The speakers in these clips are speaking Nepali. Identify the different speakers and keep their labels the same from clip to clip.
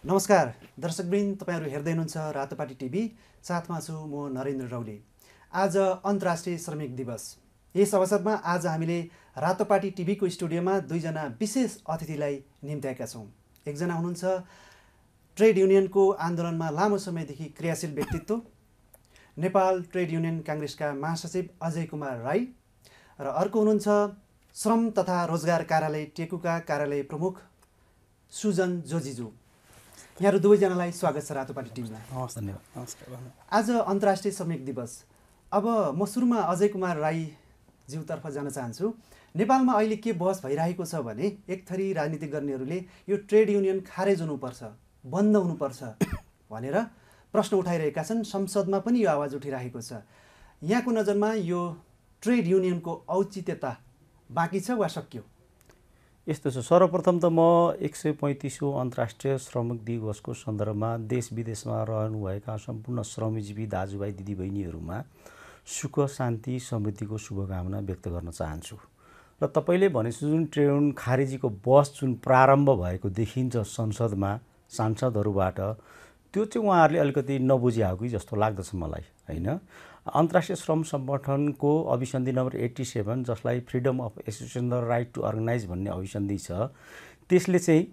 Speaker 1: नमस्कार दर्शकवृन्द, तपाईहरु हेर्दै हुनुहुन्छ रातोपाटी टिभी। साथमा छु म नरेन्द्र रौले। आज अन्तर्राष्ट्रिय श्रमिक दिवस। यस अवसरमा आज हामीले रातोपाटी टिभीको स्टुडियोमा दुईजना विशेष अतिथिलाई निम्त्याएका छौं। एकजना हुनुहुन्छ ट्रेड युनियनको आन्दोलनमा लामो समयदेखि क्रियाशील व्यक्तित्व, नेपाल ट्रेड युनियन कांग्रेसका महासचिव अजय कुमार राई, र अर्को हुनुहुन्छ श्रम तथा रोजगार कार्यालय टेकुका कार्यालय प्रमुख सुजन जोजिजु। यहाँहरु दुवैजनालाई स्वागत छ रातोपाटी टिभीमा।
Speaker 2: हवस्, धन्यवाद। नमस्कार।
Speaker 1: आज अन्तर्राष्ट्रिय श्रमिक दिवस। अब म सुरुमा अजय कुमार राई ज्यूतर्फ जान चाहन्छु। नेपालमा अहिले के बहस भइरहेको छ भने एक थरी राजनीति गर्नेहरूले यो ट्रेड युनियन खारेज हुनुपर्छ, बन्द हुनुपर्छ भनेर प्रश्न उठाइरहेका छन्। संसदमा पनि यो आवाज उठिरहेको छ। यहाँको नजरमा यो ट्रेड युनियनको औचित्यता बाँकी छ वा सकियो?
Speaker 2: यस्तो छ, सर्वप्रथम त म 135औं अन्तर्राष्ट्रिय श्रमिक दिवसको सन्दर्भमा देश विदेशमा रहनुभएका सम्पूर्ण श्रमजीवी दाजुभाइ दिदीबहिनीहरूमा सुख शान्ति समृद्धिको शुभकामना व्यक्त गर्न चाहन्छु। र तपाईले भनेको जुन ट्रेड युनियन खारेजीको बहस जुन प्रारम्भ भएको देखिन्छ संसदमा सांसदहरूबाट, त्यो चाहिँ उहाँहरूले अलिकति नबुझे हो कि जस्तो लाग्दछ मलाई, हैन? अन्तर्राष्ट्रिय श्रम संगठनको अभिसन्धि नम्बर 87 जसलाई freedom of association the right to organise भन्ने अभिसन्धि छ, त्यसले चाहिँ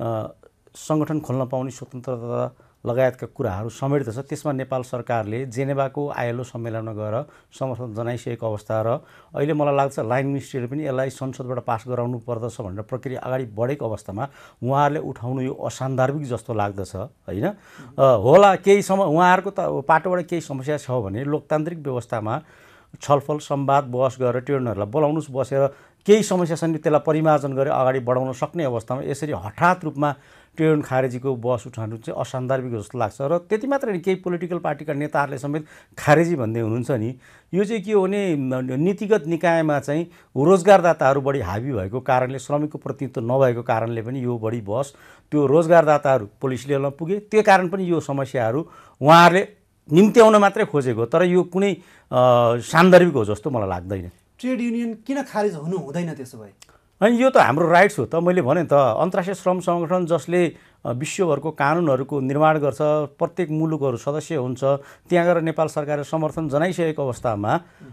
Speaker 2: संगठन खोल्न पाउने स्वतन्त्रता लगायतका कुराहरू समेट्दछ। त्यसमा नेपाल सरकारले जेनेभाको आईएलओ सम्मेलनमा गएर समर्थन जनाइसकेको अवस्था र अहिले मलाई लाग्छ लाइन मिनिस्ट्रीले पनि यसलाई संसदबाट पास गराउनु पर्दछ भनेर प्रक्रिया अगाडि बढेको अवस्थामा उहाँहरूले उठाउनु यो असान्दर्भिक जस्तो लाग्दछ, हैन? होला केही उहाँहरूको त पाटोबाट केही समस्या छ भने लोकतान्त्रिक व्यवस्थामा छलफल संवाद बहस गरेर ट्रेडरहरूलाई बोलाउनुस्, बसेर केही समस्या छन् त्यसलाई परिमार्जन गरेर अगाडि बढाउन सक्ने अवस्थामा यसरी हठात रूपमा ट्रेड खारेजीको बहस उठाउनु चाहिँ असान्दर्भिक जस्तो लाग्छ। र त्यति मात्र नि, केही पोलिटिकल पार्टीका नेताहरूले समेत खारेजी भन्दै हुनुहुन्छ नि। यो चाहिँ के हो भने नीतिगत निकायमा चाहिँ रोजगारदाताहरू बढी हावी भएको कारणले, श्रमिकको प्रतिनिधित्व नभएको कारणले पनि यो बढी बहस, त्यो रोजगारदाताहरू पुलिस लेभलमा पुगे, त्यो कारण पनि यो समस्याहरू उहाँहरूले निम्त्याउन मात्रै खोजेको, तर यो कुनै सान्दर्भिक हो जस्तो मलाई लाग्दैन।
Speaker 1: ट्रेड युनियन किन खारेज हुनु हुँदैन त्यसो भए?
Speaker 2: अनि यो त हाम्रो राइट्स हो त। मैले भने त अन्तर्राष्ट्रिय श्रम संगठन जसले विश्वभरको कानुनहरूको निर्माण गर्छ, प्रत्येक मुलुकहरू सदस्य हुन्छ, त्यहाँ गएर नेपाल सरकारले समर्थन जनाइसकेको अवस्थामा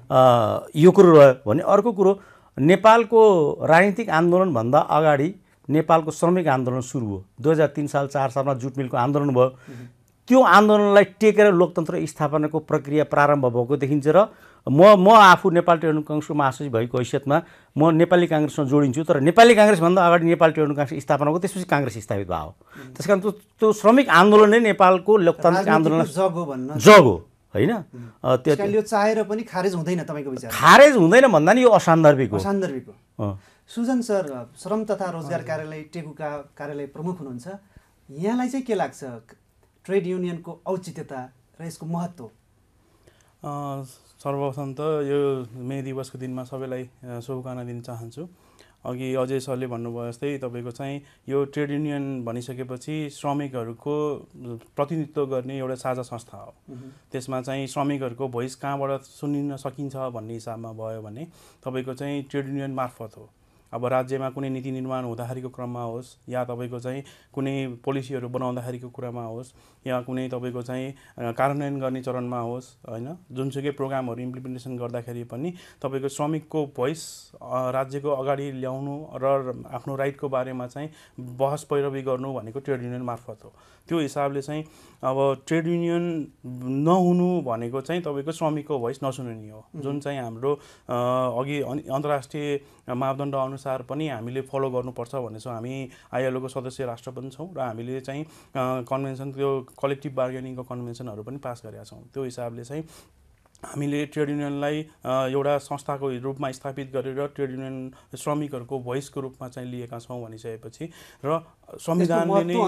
Speaker 2: यो कुरो रह्यो भने, अर्को कुरो नेपालको राजनीतिक आन्दोलनभन्दा अगाडि नेपालको श्रमिक आन्दोलन सुरु हो। 2003 साल 4 सालमा जुट मिलको आन्दोलन भयो। त्यो आन्दोलनलाई टेकेर लोकतन्त्र स्थापनाको प्रक्रिया प्रारम्भ भएको देखिन्छ। र म आफू नेपाल ट्रेड युनियन कांग्रेसको महासचिव भएको हैसियतमा म नेपाली कांग्रेसमा जोडिन्छु, तर नेपाली कांग्रेसभन्दा अगाडि नेपाल ट्रेड युनियन कांग्रेस स्थापना भएको, त्यसपछि कांग्रेस स्थापित भयो। त्यसकारण त्यो श्रमिक आन्दोलन नै नेपालको लोकतान्त्रिक आन्दोलन जग हो, हैन?
Speaker 1: त्यसकारणले यो चाहेर पनि खारेज हुँदैन तपाईको विचार?
Speaker 2: खारेज हुँदैन भन्दा नि यो असान्दर्भिक हो।
Speaker 1: असान्दर्भिक हो। सुजन सर, श्रम तथा रोजगार कार्यालय टेकुका कार्यालय प्रमुख हुनुहुन्छ। यहाँलाई चाहिँ के लाग्छ ट्रेड युनियनको औचित्यता र यसको महत्त्व?
Speaker 3: सर्वप्रथम त यो मे दिवसको दिनमा सबैलाई शुभकामना दिन चाहन्छु। अघि अजय सरले भन्नुभयो जस्तै तपाईको चाहिँ यो ट्रेड युनियन भनिसकेपछि श्रमिकहरूको प्रतिनिधित्व गर्ने एउटा साझा संस्था हो। त्यसमा चाहिँ श्रमिकहरूको भोइस कहाँबाट सुनिन सकिन्छ भन्ने हिसाबमा भयो भने तपाईको चाहिँ ट्रेड युनियन मार्फत हो। अब राज्यमा कुनै नीति निर्माण हुँदाखेरिको क्रममा होस्, या तपाईको चाहिँ कुनै पोलिसीहरू बनाउँदाखेरिको कुरामा होस्, या कुनै तपाईको चाहिँ कार्यान्वयन गर्ने चरणमा होस्, हैन? जुनसुकै प्रोग्रामहरू इम्प्लिमेन्टेसन गर्दाखेरि पनि तपाईको श्रमिकको भोइस राज्यको अगाडि ल्याउनु र आफ्नो राइटको बारेमा चाहिँ बहस पैरवी गर्नु भनेको ट्रेड युनियन मार्फत हो। त्यो हिसाबले चाहिँ अब ट्रेड युनियन नहुनु भनेको चाहिँ तपाईको श्रमिकको भोइस नसुनिने हो, जुन चाहिँ हाम्रो अघि अन्तर्राष्ट्रिय मापदण्ड अनुसार पनि हामीले फलो गर्नुपर्छ भनेछौँ। हामी आईएलओको सदस्य राष्ट्र पनि छौँ र हामीले चाहिँ कन्भेन्सन, त्यो कलेक्टिभ बार्गेनिङको कन्भेन्सनहरू पनि पास गरेका छौँ। त्यो हिसाबले चाहिँ हामीले ट्रेड युनियनलाई एउटा संस्थाको रूपमा स्थापित गरेर ट्रेड युनियन श्रमिकहरूको भोइसको रूपमा चाहिँ लिएका छौँ भनिसकेपछि, र संविधानले नै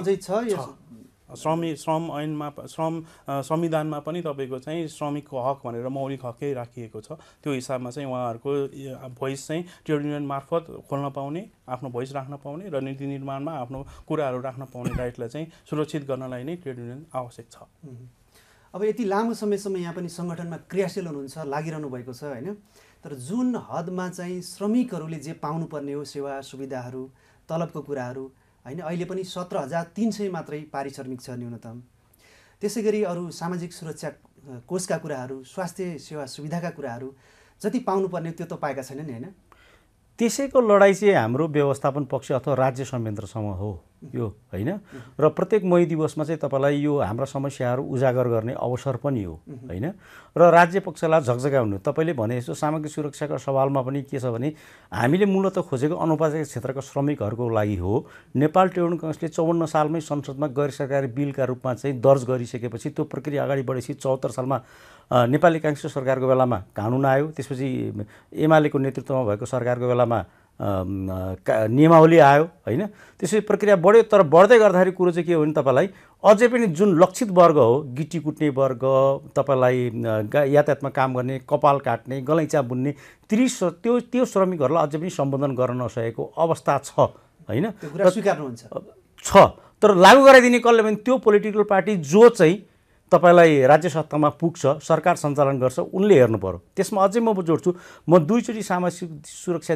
Speaker 3: श्रम ऐनमा संविधानमा पनि तपाईको चाहिँ श्रमिकको हक भनेर मौलिक हकै राखिएको छ। त्यो हिसाबमा चाहिँ उहाँहरूको भोइस चाहिँ ट्रेड युनियन मार्फत खोल्न पाउने, आफ्नो भोइस राख्न पाउने र नीति निर्माणमा आफ्नो कुराहरू राख्न पाउने राइटलाई चाहिँ सुरक्षित गर्नलाई नै ट्रेड युनियन आवश्यक छ।
Speaker 1: अब यति लामो समयसम्म यहाँ पनि सङ्गठनमा क्रियाशील हुनुहुन्छ, लागिरहनु भएको छ, हैन? तर जुन हदमा चाहिँ श्रमिकहरूले जे पाउनुपर्ने हो सेवा सुविधाहरू, तलबको कुराहरू, होइन, अहिले पनि 17,300 मात्रै पारिश्रमिक छ न्यूनतम। त्यसै गरी अरू सामाजिक सुरक्षा कोषका कुराहरू, स्वास्थ्य सेवा सुविधाका कुराहरू जति पाउनुपर्ने त्यो त पाएका छैनन् नि, होइन?
Speaker 2: त्यसैको लडाइँ चाहिँ हाम्रो व्यवस्थापन पक्ष अथवा राज्य संयन्त्रसँग हो यो, होइन? र प्रत्येक मई दिवसमा चाहिँ तपाईँलाई यो हाम्रा समस्याहरू उजागर गर्ने अवसर पनि हो, होइन? र राज्य पक्षलाई झकझगाउनु, तपाईँले भने जस्तो सामग्री सुरक्षाको सवालमा पनि के छ भने हामीले मूलतः खोजेको अनुपचारिक क्षेत्रका श्रमिकहरूको लागि हो। नेपाल ट्रेड युनियन काङ्ग्रेसले 54 सालमै संसदमा गैर सरकारी बिलका रूपमा चाहिँ दर्ज गरिसकेपछि त्यो प्रक्रिया अगाडि बढेपछि 74 सालमा नेपाली काङ्ग्रेस सरकारको बेलामा कानुन आयो। त्यसपछि एमालेको नेतृत्वमा भएको सरकारको बेलामा नियमावली आयो, होइन? त्यसपछि प्रक्रिया बढ्यो। तर बढ्दै गर्दाखेरि कुरो चाहिँ के हो भने तपाईँलाई अझै पनि जुन लक्षित वर्ग हो, गिटी कुट्ने वर्ग, तपाईँलाई यातायातमा काम गर्ने, कपाल काट्ने, गलैँचा बुन्ने, त्यो श्रमिकहरूलाई अझै पनि सम्बोधन गर्न नसकेको अवस्था छ, होइन?
Speaker 1: त्यो कुरा स्वीकार्नुहुन्छ?
Speaker 2: छ, तर लागू गराइदिने कसले भने त्यो पोलिटिकल पार्टी जो चाहिँ तपाईँलाई राज्य सत्तामा पुग्छ, सरकार सञ्चालन गर्छ, उनले हेर्नु पर्यो। त्यसमा अझै म जोड्छु, म 2 चोटि सामाजिक सुरक्षा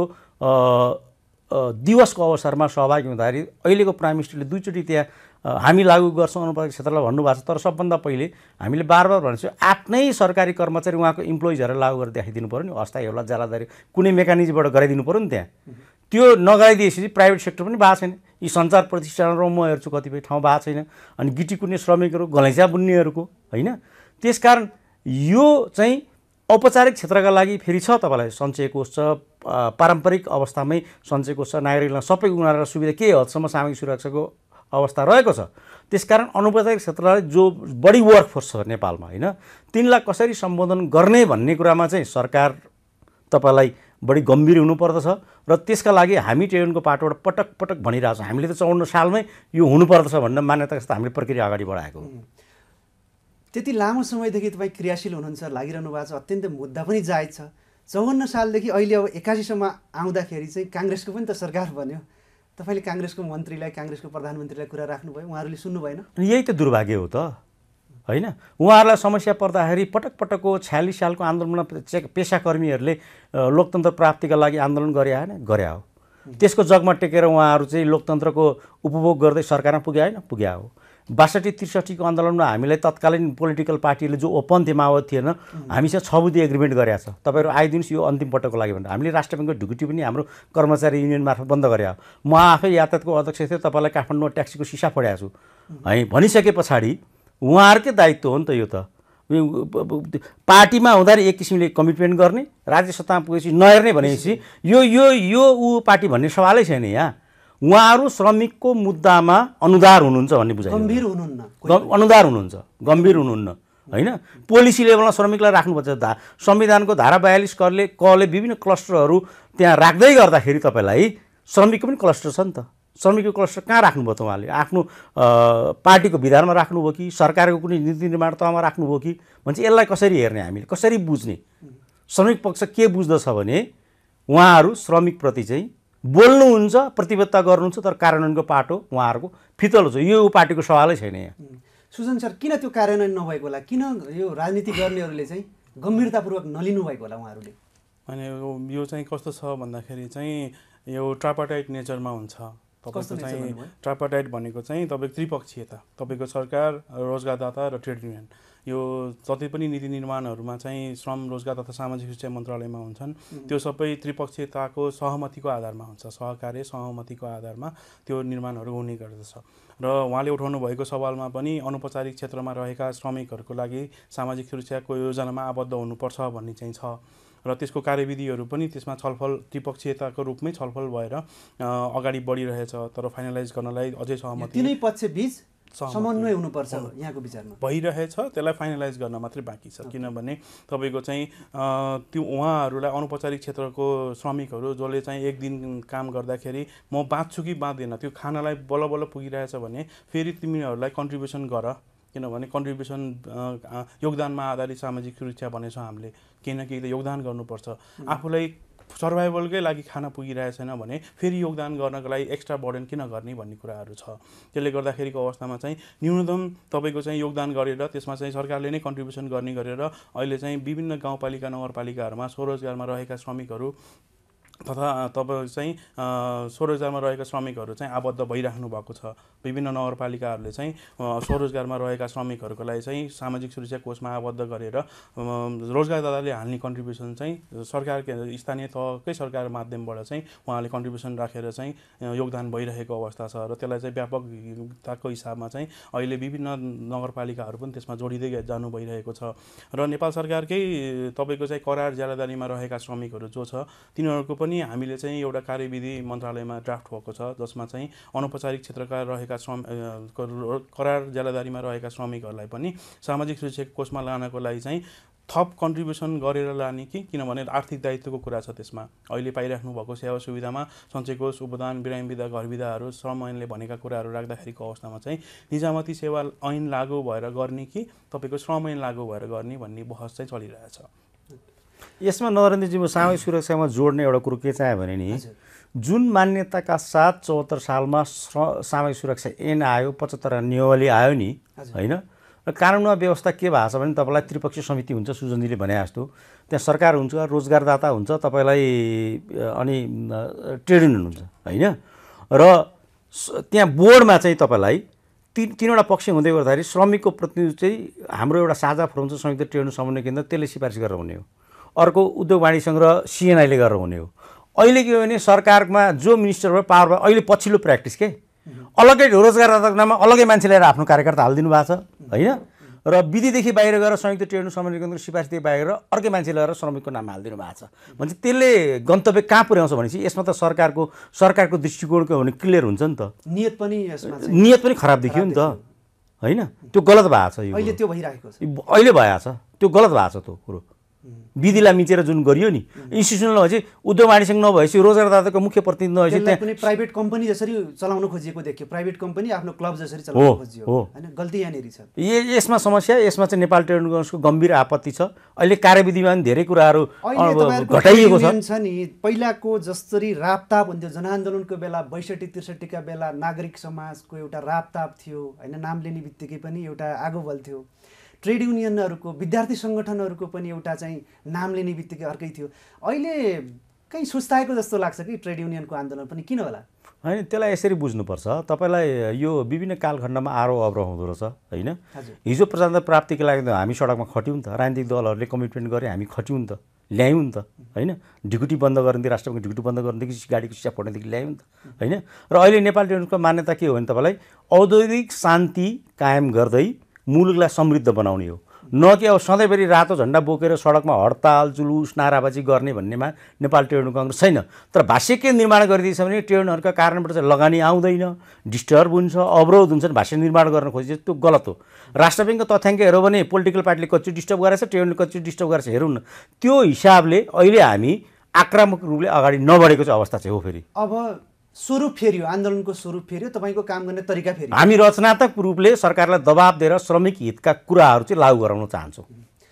Speaker 2: दिवसको अवसरमा सहभागी हुँदाखेरि अहिलेको प्राइम मिनिस्टरले 2 चोटि त्यहाँ हामी लागू गर्छौँ अनुपातिक क्षेत्रलाई भन्नुभएको छ। तर सबभन्दा पहिले हामीले बार भन्छौँ आफ्नै सरकारी कर्मचारी उहाँको इम्प्लोइजहरूलाई लागू गरेर देखाइदिनु पऱ्यो नि, अस्थायी होला जालादारी कुनै मेकानिजमबाट गराइदिनु पऱ्यो नि। त्यहाँ त्यो नगराइदिएपछि प्राइभेट सेक्टर पनि भएको छैन। यी सञ्चार प्रतिष्ठानहरू म हेर्छु कतिपय ठाउँ भएको छैन। अनि गिटी कुट्ने श्रमिकहरू, गलैँचा बुन्नेहरूको, होइन? त्यसकारण यो चाहिँ औपचारिक क्षेत्रका लागि फेरि छ तपाईँलाई सञ्चय कोष छ, पारम्परिक अवस्थामै सञ्चय कोष छ, नागरिकलाई सबै उनीहरूलाई सुविधा केही हदसम्म सामाजिक सुरक्षाको अवस्था रहेको छ। त्यसकारण अनौपचारिक क्षेत्रलाई जो बढी वर्कफोर्स छ नेपालमा, होइन, तिनलाई कसरी सम्बोधन गर्ने भन्ने कुरामा चाहिँ सरकार तपाईँलाई बढी गम्भीर हुनुपर्दछ। र त्यसका लागि हामी ट्रेडको पाटोबाट पटक पटक भनिरहेको छौँ। हामीले त 54 सालमै यो हुनुपर्दछ भन्ने मान्यता जस्तो हामीले प्रक्रिया अगाडि बढाएको।
Speaker 1: त्यति लामो समयदेखि तपाईँ क्रियाशील हुनुहुन्छ, लागिरहनु भएको छ, अत्यन्तै मुद्दा पनि जायज छ। 54 सालदेखि अहिले अब 81सम्म आउँदाखेरि चाहिँ काङ्ग्रेसको पनि त सरकार बन्यो। तपाईँले काङ्ग्रेसको मन्त्रीलाई, काङ्ग्रेसको प्रधानमन्त्रीलाई कुरा राख्नुभयो, उहाँहरूले सुन्नु भएन? यही
Speaker 2: त दुर्भाग्य हो त, होइन? उहाँहरूलाई समस्या पर्दाखेरि पटकको 46 सालको आन्दोलनमा पेसाकर्मीहरूले लोकतन्त्र प्राप्तिका लागि आन्दोलन गरे हो। त्यसको जगमा टेकेर उहाँहरू चाहिँ लोकतन्त्रको उपभोग गर्दै सरकारमा पुगे होइन, पुग्या हो। 62-63 को आन्दोलनमा हामीलाई तत्कालीन पोलिटिकल पार्टीले जो ओपन थियो, माओवादी थिएन, हामीसँग 6 बुँदे एग्रिमेन्ट गरेका छ, तपाईँहरू आइदिनुहोस् यो अन्तिम पटकको लागि भनेर। हामीले राष्ट्र ब्याङ्कको ढुकुटी पनि हाम्रो कर्मचारी युनियन मार्फत बन्द गरे हो। म आफै यातायातको अध्यक्ष थिएँ, तपाईँलाई काठमाडौँमा ट्याक्सीको सिसा फोडेको छु है भनिसके पछाडि उहाँहरूकै दायित्व हो नि त यो त। पार्टीमा हुँदाखेरि एक किसिमले कमिटमेन्ट गर्ने, राज्य सत्तामा पुगेपछि नहेर्ने भनेपछि यो यो यो ऊ पार्टी भन्ने सवालै छैन। यहाँ उहाँहरू श्रमिकको मुद्दामा अनुदार हुनुहुन्छ भन्ने बुझाइ, अनुदार हुनुहुन्छ, गम्भीर हुनुहुन्न, होइन? पोलिसी लेभलमा श्रमिकलाई राख्नुपर्छ। संविधानको धारा 42 कले विभिन्न क्लस्टरहरू त्यहाँ राख्दै गर्दाखेरि तपाईँलाई श्रमिकको पनि क्लस्टर छ नि त। श्रमिकको क्लस्टर कहाँ राख्नुभयो त? उहाँले आफ्नो पार्टीको विधानमा राख्नुभयो कि सरकारको कुनै नीति निर्माण तहमा राख्नुभयो कि भन्छ। यसलाई कसरी हेर्ने, हामीले कसरी बुझ्ने? श्रमिक पक्ष के बुझ्दछ भने उहाँहरू श्रमिकप्रति चाहिँ बोल्नुहुन्छ, प्रतिबद्धता गर्नुहुन्छ, तर कार्यान्वयनको पाटो उहाँहरूको फितलो छ। यो पार्टीको सवालै छैन यहाँ।
Speaker 1: सुजन सर, किन त्यो कार्यान्वयन नभएको होला? किन यो राजनीति गर्नेहरूले चाहिँ गम्भीरतापूर्वक नलिनु भएको होला उहाँहरूले?
Speaker 3: अनि यो चाहिँ कस्तो छ भन्दाखेरि चाहिँ यो ट्रापाटाइट नेचरमा हुन्छ। तपाईँको चाहिँ ट्रापाटाइट भनेको चाहिँ तपाईँको त्रिपक्षीयता, तपाईँको सरकार, रोजगारदाता र ट्रेड युनियन, यो जति पनि नीति निर्माणहरूमा चाहिँ श्रम, रोजगार तथा सामाजिक सुरक्षा मन्त्रालयमा हुन्छन्, त्यो सबै त्रिपक्षीयताको सहमतिको आधारमा हुन्छ। सहकार्य सहमतिको आधारमा त्यो निर्माणहरू हुने गर्दछ। र उहाँले उठाउनु भएको सवालमा पनि अनुपचारिक क्षेत्रमा रहेका श्रमिकहरूको लागि सामाजिक सुरक्षाको योजनामा आबद्ध हुनुपर्छ भन्ने चाहिँ छ। र त्यसको कार्यविधिहरू पनि त्यसमा छलफल त्रिपक्षीयताको रूपमै छलफल भएर अगाडि बढिरहेछ। तर फाइनलाइज गर्नलाई अझै सहमति
Speaker 1: तिनै पक्षबीच समन्वय हुनुपर्छ यहाँको विचारमा
Speaker 3: भइरहेछ। त्यसलाई फाइनलाइज गर्न मात्रै बाँकी छ। किनभने तपाईँको चाहिँ त्यो उहाँहरूलाई अनुपचारिक क्षेत्रको श्रमिकहरू जसले चाहिँ एक दिन काम गर्दाखेरि म बाँच्छु कि बाँच्दैन, त्यो खानालाई बल्ल बल्ल पुगिरहेछ भने फेरि तिमीहरूलाई कन्ट्रिब्युसन गर, किनभने कन्ट्रिब्युसन योगदानमा आधारित सामाजिक सुरक्षा भनेछ। हामीले केही न केही त योगदान गर्नुपर्छ। आफूलाई सर्भाइभलकै लागि खाना पुगिरहेको छैन भने फेरि योगदान गर्नको लागि एक्स्ट्रा बर्डन किन गर्ने भन्ने कुराहरू छ। त्यसले गर्दाखेरिको अवस्थामा चाहिँ न्यूनतम तपाईँको चाहिँ योगदान गरेर त्यसमा चाहिँ सरकारले नै कन्ट्रिब्युसन गर्ने गरेर अहिले चाहिँ विभिन्न गाउँपालिका, नगरपालिकाहरूमा स्वरोजगारमा रहेका श्रमिकहरू तथा तपाईँ चाहिँ स्वरोजगारमा रहेका श्रमिकहरू चाहिँ आबद्ध भइराख्नु भएको छ। विभिन्न नगरपालिकाहरूले चाहिँ स्वरोजगारमा रहेका श्रमिकहरूको लागि चाहिँ सामाजिक सुरक्षा कोषमा आबद्ध गरेर रोजगारदाताले हाल्ने कन्ट्रिब्युसन चाहिँ सरकार स्थानीय तहकै सरकार माध्यमबाट चाहिँ उहाँले कन्ट्रिब्युसन राखेर चाहिँ योगदान भइरहेको अवस्था छ र त्यसलाई चाहिँ व्यापकताको हिसाबमा चाहिँ अहिले विभिन्न नगरपालिकाहरू पनि त्यसमा जोडिँदै जानु भइरहेको छ र नेपाल सरकारकै तपाईँको चाहिँ करार ज्यालादारीमा रहेका श्रमिकहरू जो छ तिनीहरूको पनि हामीले चाहिँ एउटा कार्यविधि मन्त्रालयमा ड्राफ्ट भएको छ जसमा चाहिँ अनौपचारिक क्षेत्रका रहेका करार ज्यालादारीमा रहेका श्रमिकहरूलाई पनि सामाजिक सुरक्षा कोषमा लानको लागि चाहिँ थप कन्ट्रिब्युसन गरेर लाने कि किनभने आर्थिक दायित्वको कुरा छ त्यसमा। अहिले पाइराख्नु भएको सेवा सुविधामा सञ्चय कोष, उपदान, बिरामी बिदा, घर बिदाहरू श्रम ऐनले भनेका कुराहरू राख्दाखेरिको अवस्थामा चाहिँ निजामती सेवा ऐन लागू भएर गर्ने कि तपाईँको श्रम ऐन लागू भएर गर्ने भन्ने बहस चाहिँ चलिरहेछ।
Speaker 2: यसमा नरेन्द्रजी म सामाजिक सुरक्षामा जोड्ने एउटा कुरो के चाहे भने नि जुन मान्यताका साथ 74 सालमा सामाजिक सुरक्षा ऐन आयो, 75 नियमावली आयो नि हैन, र कानुनमा व्यवस्था के भएको छ भने तपाईँलाई त्रिपक्षीय समिति हुन्छ, सुजनजीले भने जस्तो त्यहाँ सरकार हुन्छ, रोजगारदाता हुन्छ, तपाईँलाई अनि ट्रेड युनियन हुन्छ हैन, र त्यहाँ बोर्डमा चाहिँ तपाईँलाई तीनवटा पक्ष हुँदै गर्दाखेरि श्रमिकको प्रतिनिधि चाहिँ हाम्रो एउटा साझा फोरम छ, संयुक्त ट्रेड युनियन समन्वय केन्द्र, त्यसले सिफारिस गरेर हुने हो। अर्को उद्योग वाणिज्य सङ्घ र सिएनआईले गरेर हुने हो। अहिले के हो भने सरकारमा जो मिनिस्टर भयो पावरमा अहिले पछिल्लो प्र्याक्टिस के अलग्गै रोजगारदाताको नाममा अलग्गै मान्छे ल्याएर आफ्नो कार्यकर्ता हालिदिनु भएको छ होइन, र विधिदेखि बाहिर गएर संयुक्त ट्रेड युनियन समन्वय केन्द्रको सिफारिसदेखि बाहिर अर्कै मान्छे ल्याएर श्रमिकको नाम हालिदिनु भएको छ भने त्यसले गन्तव्य कहाँ पुर्याउँछ भनेपछि यसमा त सरकारको दृष्टिकोणको भने क्लियर हुन्छ नि त,
Speaker 1: नियत पनि
Speaker 2: खराब देखियो नि त होइन, त्यो गलत भएको छ। यो
Speaker 1: अहिले त्यो भइरहेको छ,
Speaker 2: अहिले भइरहेको छ, त्यो गलत भएको छ। त्यो कुरो विधिलाई मिचेर जुन गरियो नि इन्स्टिट्युसनल भएपछि उद्योग वाणिज्य नभएपछि रोजगारदाताको मुख्य प्रतिनिधि नभएपछि
Speaker 1: त्यहाँ पनि प्राइभेट कम्पनी जसरी चलाउन खोजिएको देखियो, प्राइभेट कम्पनी आफ्नो क्लब जसरी चलाउन खोजियो हैन, गल्ती यहाँनिर छ।
Speaker 2: यसमा समस्या, यसमा चाहिँ नेपाल ट्रेड युनियनको गम्भीर आपत्ति छ। अहिले कार्यविधिमा पनि धेरै कुराहरू घटाइएको
Speaker 1: छ नि। पहिलाको जसरी रापताप हुन्थ्यो जनआन्दोलनको बेला 62-63 का बेला नागरिक समाजको एउटा रापताप थियो हैन, नाम लिने बित्तिकै पनि एउटा आगो बल्थ्यो। ट्रेड युनियनहरूको, विद्यार्थी सङ्गठनहरूको पनि एउटा चाहिँ नाम लिने बित्तिकै अर्कै थियो। अहिले कहीँ सुस्ताएको जस्तो लाग्छ कि ट्रेड युनियनको आन्दोलन पनि, किन होला?
Speaker 2: होइन, त्यसलाई यसरी बुझ्नुपर्छ। तपाईँलाई यो विभिन्न कालखण्डमा आरोह अवरोह हुँदो रहेछ होइन। हिजो प्रजातन्त्र प्राप्तिको लागि त हामी सडकमा खट्यौँ नि त, राजनीतिक दलहरूले कमिटमेन्ट गरे, हामी खट्यौँ नि त, ल्यायौँ नि त होइन। ढिकुटी बन्द गर्नेदेखि, राष्ट्रपति ढिकुटी बन्द गर्नेदेखि, गाडीको सिसा फोड्नेदेखि ल्यायौँ नि त होइन। र अहिले नेपाल ट्रेड युनियनको मान्यता के हो भने तपाईँलाई औद्योगिक शान्ति कायम गर्दै मुलुकलाई समृद्ध बनाउने हो, न कि अब सधैँभरि रातो झन्डा बोकेर सडकमा हडताल जुलुस नाराबाजी गर्ने भन्नेमा नेपाल ट्रेड युनियन काङ्ग्रेस छैन। तर भाष्य के निर्माण गरिदिएछ भने ट्रेड युनियनहरूका कारणबाट चाहिँ लगानी आउँदैन, डिस्टर्ब हुन्छ, अवरोध हुन्छ, भाष्य निर्माण गर्न खोजिन्छ, त्यो गलत हो। राष्ट्र ब्याङ्कको तथ्याङ्क हेऱ्यो भने पोलिटिकल पार्टीले कति डिस्टर्ब गरेछ, ट्रेड युनियनले कति डिस्टर्ब गरेछ हेरौँ न। त्यो हिसाबले अहिले हामी आक्रामक रूपले अगाडि नबढेको चाहिँ अवस्था चाहिँ हो। फेरि
Speaker 1: अब स्वरूप फेरियो, आन्दोलनको स्वरूप फेरियो, तपाईँको काम गर्ने तरिका फेरियो।
Speaker 2: हामी रचनात्मक रूपले सरकारलाई दबाब दिएर श्रमिक हितका कुराहरू चाहिँ लागू गराउन चाहन्छौँ।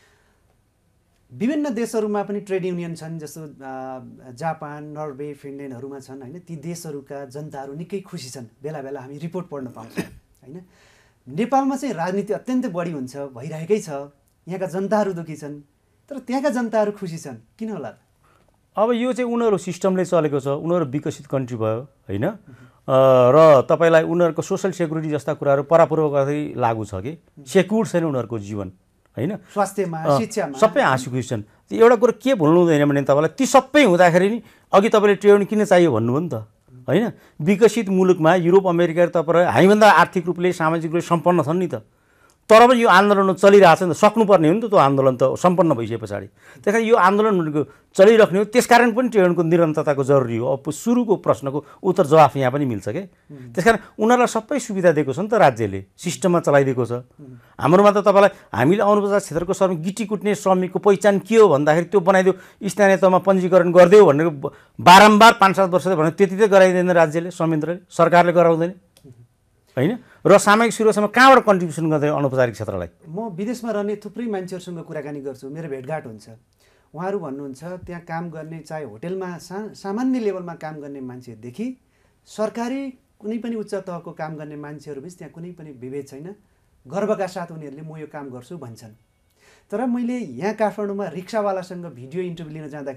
Speaker 1: विभिन्न देशहरूमा पनि ट्रेड युनियन छन्, जस्तो जापान, नर्वे, फिनल्यान्डहरूमा छन् होइन। ती देशहरूका जनताहरू निकै खुसी छन्, बेला बेला हामी रिपोर्ट पढ्न पाउँछौँ होइन। नेपालमा चाहिँ राजनीति अत्यन्तै बढी हुन्छ, भइरहेकै छ, यहाँका जनताहरू दुखी छन्, तर त्यहाँका जनताहरू खुसी छन्, किन होला?
Speaker 2: अब यो चाहिँ उनीहरू सिस्टमले चलेको छ, उनीहरू विकसित कन्ट्री भयो होइन, र तपाईँलाई उनीहरूको सोसल सेक्युरिटी जस्ता कुराहरू परापूर्व गर्दै लागू छ कि सेक्युर छैन उनीहरूको जीवन होइन,
Speaker 1: स्वास्थ्यमा, शिक्षामा
Speaker 2: सबै हाँसुखुसी छन्। एउटा कुरो के भुल्नु हुँदैन भने तपाईँलाई ती सबै हुँदाखेरि नि अघि तपाईँले ट्रेड युनियन किन चाहियो भन्नुभयो नि त होइन। विकसित मुलुकमा युरोप अमेरिका तपाईँ हामीभन्दा आर्थिक रूपले सामाजिक रूपले सम्पन्न छन् नि त, तर पनि यो आन्दोलन चलिरहेछ नि त, सक्नुपर्ने हो नि त त्यो आन्दोलन त सम्पन्न भइसके पछाडि। त्यस कारण यो आन्दोलन चलिराख्ने हो, त्यसकारण पनि ट्रेड युनियनको निरन्तरताको जरुरी हो। अब सुरुको प्रश्नको उत्तर जवाफ यहाँ पनि मिल्छ क्या। त्यसकारण उनीहरूलाई सबै सुविधा दिएको छ नि त राज्यले, सिस्टममा चलाइदिएको छ। हाम्रोमा त तपाईँलाई हामीले अनौपचारिक क्षेत्रको श्रमिक गिटी कुट्ने श्रमिकको पहिचान के हो भन्दाखेरि त्यो बनाइदियो, स्थानीय तहमा पञ्जीकरण गरिदियो भनेर बारम्बार 5-7 वर्ष भने त्यति त गराइदिँदैन राज्यले, संयन्त्रले, सरकारले गराउँदैन होइन। र सामाजिक सुरक्षामा कहाँबाट कन्ट्रिब्युसन गर्दै अनौपचारिक क्षेत्रलाई?
Speaker 1: म विदेशमा रहने थुप्रै मान्छेहरूसँग कुराकानी गर्छु, मेरो भेटघाट हुन्छ। उहाँहरू भन्नुहुन्छ त्यहाँ काम गर्ने, चाहे होटेलमा सामान्य लेभलमा काम गर्ने मान्छेदेखि सरकारी कुनै पनि उच्च तहको काम गर्ने मान्छेहरूबिच त्यहाँ कुनै पनि विभेद छैन। गर्वका साथ उनीहरूले म यो काम गर्छु भन्छन्। तर मैले यहाँ काठमाडौँमा रिक्सावालासँग भिडियो इन्टरभ्यू लिन जाँदाखेरि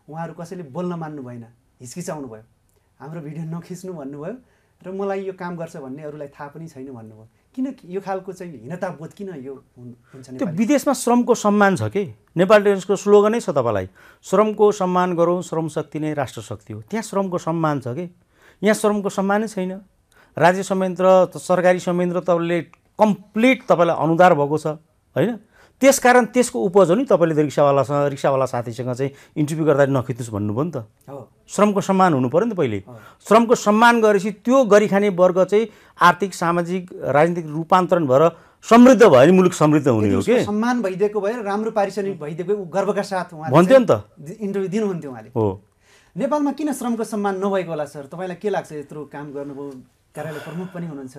Speaker 1: उहाँहरू कसैले बोल्न मान्नु भएन, हिचकिचाउनु भयो, हाम्रो भिडियो नखिच्नु भन्नुभयो र मलाई यो काम गर्छ भन्ने अरूलाई थाहा पनि छैन भन्नुभयो। किन यो खालको चाहिँ हीनताबोध किन यो हुन्छ?
Speaker 2: त्यो विदेशमा श्रमको सम्मान छ कि नेपाल टेलिभिजनको स्लोगनै छ तपाईँलाई, श्रमको सम्मान गरौँ, श्रम शक्ति नै राष्ट्र शक्ति हो। त्यहाँ श्रमको सम्मान छ कि यहाँ श्रमको सम्मानै छैन। राज्य संयन्त्र सरकारी संयन्त्र तपाईँले कम्प्लिट तपाईँलाई अनुदार भएको छ होइन। त्यसकारण त्यसको उपज हो नि तपाईँले रिक्सावाला साथीसँग चाहिँ इन्टरभ्यू गर्दा नखिच्नुहोस् भन्नुभयो नि त। श्रमको सम्मान हुनु पऱ्यो नि त पहिले। श्रमको सम्मान गरेपछि त्यो गरिखाने वर्ग चाहिँ आर्थिक सामाजिक राजनीतिक रूपान्तरण भएर समृद्ध भयो नि मुलुक समृद्ध हुने हो कि।
Speaker 1: सम्मान भइदिएको भएर राम्रो पारिश्रमिक भइदिएको भर्वका साथ उहाँले
Speaker 2: भन्थ्यो नि त,
Speaker 1: इन्टरभ्यू दिनुहुन्थ्यो उहाँले।
Speaker 2: हो
Speaker 1: नेपालमा किन श्रमको सम्मान नभएको होला सर? तपाईँलाई के लाग्छ? यत्रो काम गर्नुभयो, कार्यालय प्रमुख पनि हुनुहुन्छ।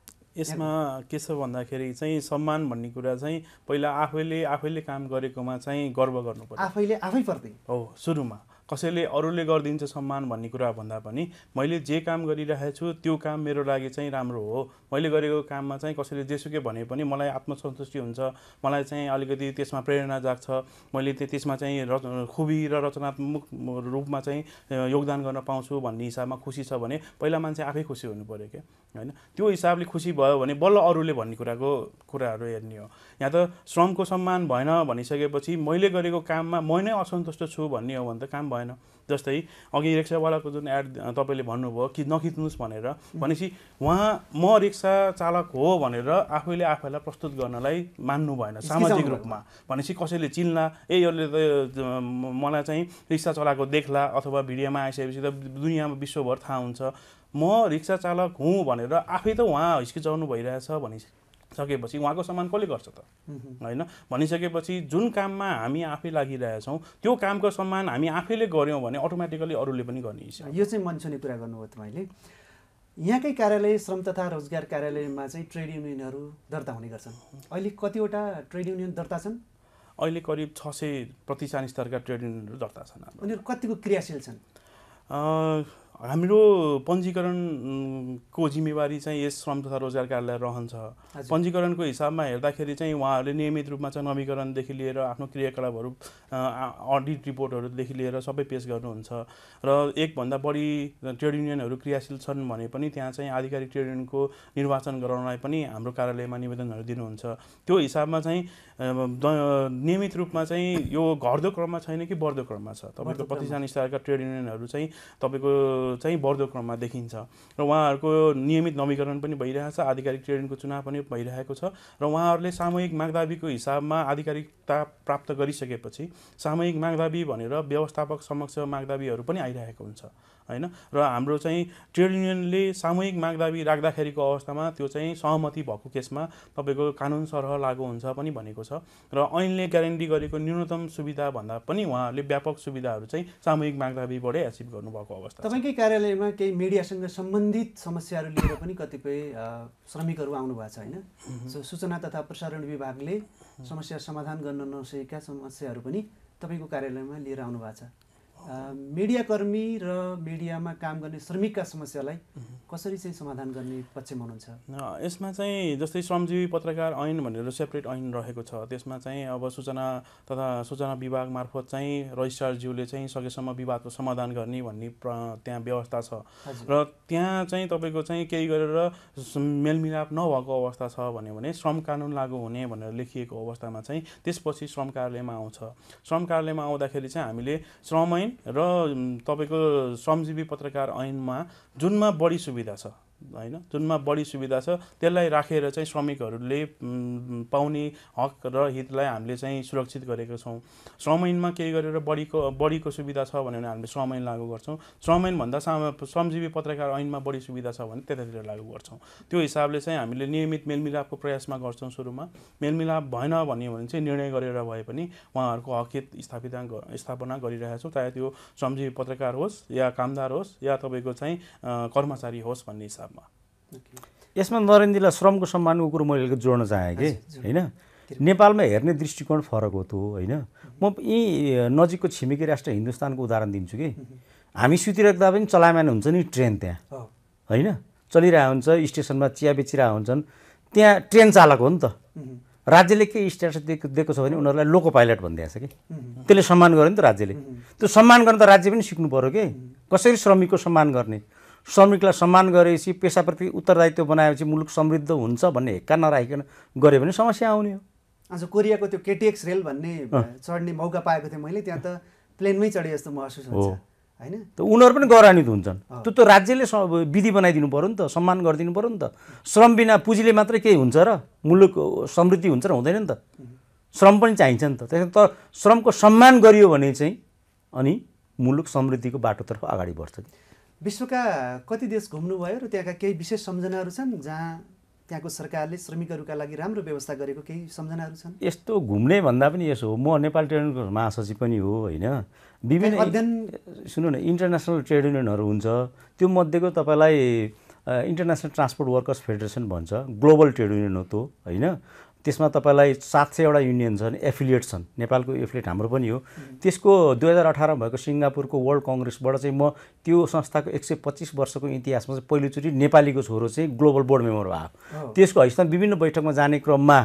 Speaker 3: यसमा के छ भन्दाखेरि चाहिँ सम्मान भन्ने कुरा चाहिँ पहिला आफैले काम गरेकोमा चाहिँ गर्व गर्नुपर्छ,
Speaker 1: आफैले आफैप्रति।
Speaker 3: हो, सुरुमा कसैले अरूले गरिदिन्छ सम्मान भन्ने कुरा भन्दा पनि मैले जे काम गरिरहेको छु त्यो काम मेरो लागि चाहिँ राम्रो हो। मैले गरेको काममा चाहिँ कसैले जेसुकै भने पनि मलाई आत्मसन्तुष्टि हुन्छ, मलाई चाहिँ अलिकति त्यसमा प्रेरणा जाग्छ, मैले त्यसमा चाहिँ खुबी र रचनात्मक रूपमा चाहिँ योगदान गर्न पाउँछु भन्ने हिसाबमा खुसी छ भने पहिला मान्छे आफै खुसी हुनु पऱ्यो क्या होइन। त्यो हिसाबले खुसी भयो भने बल्ल अरूले भन्ने कुराहरू हेर्ने हो। यहाँ त श्रमको सम्मान भएन भनिसकेपछि मैले गरेको काममा म नै असन्तुष्ट छु भन्ने हो भने त काम भएन। जस्तै अघि रिक्सावालाको जुन एड तपाईँले भन्नुभयो कि नखिच्नुहोस् भनेर, भनेपछि म रिक्सा चालक हो भनेर आफैलाई प्रस्तुत गर्नलाई मान्नु भएन सामाजिक रूपमा। भनेपछि कसैले चिन्ला, यसले त मलाई चाहिँ रिक्सा चलाएको देख्ला, अथवा भिडियोमा आइसकेपछि त दुनियाँमा विश्वभर थाहा हुन्छ म रिक्सा चालक हुँ भनेर आफै त उहाँ हिचकिचाउनु भइरहेछ भनिसकेपछि उहाँको सम्मान कसले गर्छ त होइन। भनिसकेपछि जुन काममा हामी आफै लागिरहेछौँ त्यो कामको सम्मान हामी आफैले गऱ्यौँ भने अटोमेटिकली अरूले पनि गर्ने हिसाब।
Speaker 1: यो चाहिँ मन छुने कुरा गर्नुभयो तपाईँले। यहाँकै कार्यालय श्रम तथा रोजगार कार्यालयमा चाहिँ ट्रेड युनियनहरू दर्ता हुने गर्छन्। अहिले कतिवटा ट्रेड युनियन दर्ता छन्?
Speaker 3: अहिले करिब 600 प्रतिष्ठान स्तरका ट्रेड युनियनहरू दर्ता छन्।
Speaker 1: उनीहरू कतिको क्रियाशील छन्?
Speaker 3: हाम्रो पञ्जीकरणको जिम्मेवारी चाहिँ यस श्रम तथा रोजगार कार्यालय रहन्छ। पञ्जीकरणको हिसाबमा हेर्दाखेरि चाहिँ उहाँहरूले नियमित रूपमा चाहिँ नवीकरणदेखि लिएर आफ्नो क्रियाकलापहरू अडिट रिपोर्टहरूदेखि लिएर सबै पेश गर्नुहुन्छ र एकभन्दा बढी ट्रेड युनियनहरू क्रियाशील छन् भने पनि त्यहाँ चाहिँ आधिकारिक ट्रेड युनियनको निर्वाचन गराउनलाई पनि हाम्रो कार्यालयमा निवेदनहरू दिनुहुन्छ। त्यो हिसाबमा चाहिँ नियमित रूपमा चाहिँ यो घट्दो क्रममा छैन कि बढ्दो क्रममा छ। तपाईँको प्रतिष्ठान स्तरका ट्रेड युनियनहरू चाहिँ तपाईँको चाहिँ बढ्दो क्रममा देखिन्छ र उहाँहरूको नियमित नवीकरण पनि भइरहेछ, आधिकारिक ट्रेड युनियनको चुनाव पनि भइरहेको छ र उहाँहरूले सामूहिक मागदाबीको हिसाबमा आधिकारिकता प्राप्त गरिसकेपछि सामूहिक मागदाबी भनेर व्यवस्थापक समक्ष मागदाबीहरू पनि आइरहेको हुन्छ होइन। र हाम्रो चाहिँ ट्रेड युनियनले सामूहिक मागदाबी राख्दाखेरिको अवस्थामा त्यो चाहिँ सहमति भएको केसमा तपाईँको कानुन सरह लागू हुन्छ पनि भनेको छ र ऐनले ग्यारेन्टी गरेको न्यूनतम सुविधा भन्दा पनि उहाँहरूले व्यापक सुविधाहरू चाहिँ सामूहिक मागदाबीबाटै एचिभ गर्नुभएको अवस्था।
Speaker 1: तपाईँकै कार्यालयमा केही मिडियासँग सम्बन्धित समस्याहरू लिएर पनि कतिपय श्रमिकहरू आउनु भएको छ होइन। सूचना तथा प्रसारण विभागले समस्या समाधान गर्न नसकेका समस्याहरू पनि तपाईँको कार्यालयमा लिएर आउनु भएको छ। मिडियाकर्मी र मिडियामा काम गर्ने श्रमिकका समस्यालाई कसरी चाहिँ समाधान गर्ने पक्षमा हुनुहुन्छ?
Speaker 3: यसमा चाहिँ जस्तै श्रमजीवी पत्रकार ऐन भनेर सेपरेट ऐन रहेको छ। त्यसमा चाहिँ अब सूचना विभाग मार्फत चाहिँ रजिस्ट्रारज्यूले चाहिँ सकेसम्म विवादको समाधान गर्ने भन्ने त्यहाँ व्यवस्था छ र त्यहाँ चाहिँ तपाईँको चाहिँ केही गरेर मेलमिलाप नभएको अवस्था छ भने श्रम कानुन लागू हुने भनेर लेखिएको अवस्थामा चाहिँ त्यसपछि श्रम कार्यालयमा आउँछ। श्रम कार्यालयमा आउँदाखेरि चाहिँ हामीले श्रम ऐन र तपाईँको श्रमजीवी पत्रकार ऐनमा जुनमा बढी सुविधा छ होइन, जुनमा बढी सुविधा छ त्यसलाई राखेर चाहिँ श्रमिकहरूले पाउने हक र हितलाई हामीले चाहिँ सुरक्षित गरेका छौँ। श्रम ऐनमा केही गरेर बढीको सुविधा छ भने हामीले श्रम ऐन लागू गर्छौँ। श्रम ऐनभन्दा श्रमजीवी पत्रकार ऐनमा बढी सुविधा छ भने त्यतातिर लागू गर्छौँ। त्यो हिसाबले चाहिँ हामीले नियमित मेलमिलापको प्रयासमा गर्छौँ। सुरुमा मेलमिलाप भएन भन्यो भने चाहिँ निर्णय गरेर भए पनि उहाँहरूको हक हित स्थापना गरिरहेका छौँ, चाहे त्यो श्रमजीवी पत्रकार होस् या कामदार होस् या तपाईँको चाहिँ कर्मचारी होस् भन्ने हिसाब।
Speaker 2: यसमा नरेन्द्रजीलाई श्रमको सम्मानको कुरो मैले जोड्न चाहेँ कि होइन। नेपालमा हेर्ने दृष्टिकोण फरक हो त होइन। म यी नजिकको छिमेकी राष्ट्र हिन्दुस्तानको उदाहरण दिन्छु कि हामी सुतिराख्दा पनि चलायमान हुन्छ नि ट्रेन त्यहाँ होइन, चलिरहेको हुन्छ, स्टेसनमा चिया बेचिरहेको हुन्छन्, त्यहाँ ट्रेन चालक हो नि त। राज्यले के स्ट्याटस दिएको छ भने उनीहरूलाई लोको पाइलट भनिदिएको छ कि त्यसले सम्मान गर्यो नि त राज्यले। त्यो सम्मान गर्न त राज्य पनि सिक्नु पर्यो कि कसरी श्रमिकको सम्मान गर्ने, श्रमिकलाई सम्मान गरेपछि पेसाप्रति उत्तरदायित्व बनाएपछि मुलुक समृद्ध हुन्छ भन्ने हेक्का नराखिकन गऱ्यो भने समस्या आउने हो।
Speaker 1: आज कोरियाको त्यो केटिएक्स रेल भन्ने चढ्ने मौका पाएको थिएँ मैले, त्यहाँ त प्लेनमै चढे जस्तो महसुस हुन्छ होइन।
Speaker 2: त उनीहरू पनि गौरवान्वित हुन्छन्। त्यो राज्यले विधि बनाइदिनु पर्यो नि त, सम्मान गरिदिनु पर्यो नि त। श्रम बिना पुँजीले मात्रै केही हुन्छ र मुलुक समृद्धि हुन्छ र हुँदैन नि त। श्रम पनि चाहिन्छ नि त। त्यसैले त श्रमको सम्मान गरियो भने चाहिँ अनि मुलुक समृद्धिको बाटोतर्फ अगाडि बढ्छ।
Speaker 1: विश्वका कति देश घुम्नुभयो र त्यहाँका केही विशेष सम्झनाहरू छन् जहाँ त्यहाँको सरकारले श्रमिकहरूका लागि राम्रो व्यवस्था गरेको केही सम्झनाहरू छन्?
Speaker 2: यस्तो घुम्ने भन्दा पनि यसो हो, म नेपाल ट्रेड युनियनको महासचिव पनि हो होइन। विभिन्न सुन्नु न, इन्टरनेसनल ट्रेड युनियनहरू हुन्छ, त्यो मध्येको तपाईँलाई इन्टरनेसनल ट्रान्सपोर्ट वर्कर्स फेडरेसन भन्छ, ग्लोबल ट्रेड युनियन हो त्यो होइन। त्यसमा तपाईँलाई 700वटा युनियन छन्, एफिलिएट छन्। नेपालको एफिलिएट हाम्रो पनि हो। त्यसको 2018 भएको सिङ्गापुरको वर्ल्ड कङ्ग्रेसबाट चाहिँ म त्यो संस्थाको 125 वर्षको इतिहासमा चाहिँ पहिलोचोटि नेपालीको छोरो चाहिँ ग्लोबल बोर्ड मेम्बर भयो। त्यसको हैसियतमा विभिन्न बैठकमा जाने क्रममा